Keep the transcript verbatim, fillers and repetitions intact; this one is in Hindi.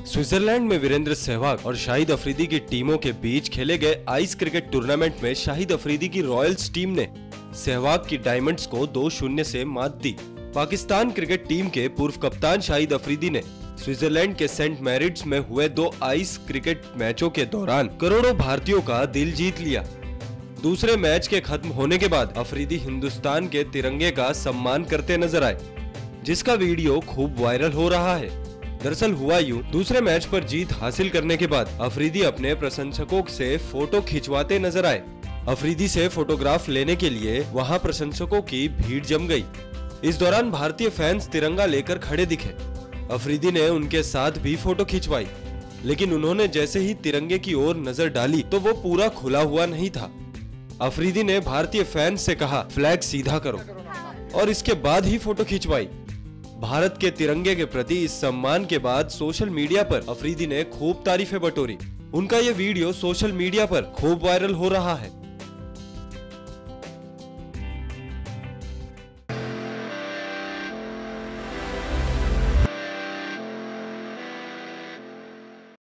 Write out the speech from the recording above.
स्विट्जरलैंड में वीरेंद्र सहवाग और शाहिद अफरीदी की टीमों के बीच खेले गए आइस क्रिकेट टूर्नामेंट में शाहिद अफरीदी की रॉयल्स टीम ने सहवाग की डायमंड्स को दो शून्य से मात दी। पाकिस्तान क्रिकेट टीम के पूर्व कप्तान शाहिद अफरीदी ने स्विट्जरलैंड के सेंट मैरिट्स में हुए दो आइस क्रिकेट मैचों के दौरान करोड़ों भारतीयों का दिल जीत लिया। दूसरे मैच के खत्म होने के बाद अफरीदी हिंदुस्तान के तिरंगे का सम्मान करते नजर आए, जिसका वीडियो खूब वायरल हो रहा है। दरअसल हुआ यूं, दूसरे मैच पर जीत हासिल करने के बाद अफरीदी अपने प्रशंसकों से फोटो खिंचवाते नजर आए। अफरीदी से फोटोग्राफ लेने के लिए वहां प्रशंसकों की भीड़ जम गई। इस दौरान भारतीय फैंस तिरंगा लेकर खड़े दिखे। अफरीदी ने उनके साथ भी फोटो खिंचवाई, लेकिन उन्होंने जैसे ही तिरंगे की ओर नजर डाली तो वो पूरा खुला हुआ नहीं था। अफरीदी ने भारतीय फैंस से कहा, फ्लैग सीधा करो, और इसके बाद ही फोटो खिंचवाई। भारत के तिरंगे के प्रति इस सम्मान के बाद सोशल मीडिया पर अफरीदी ने खूब तारीफें बटोरी। उनका ये वीडियो सोशल मीडिया पर खूब वायरल हो रहा है।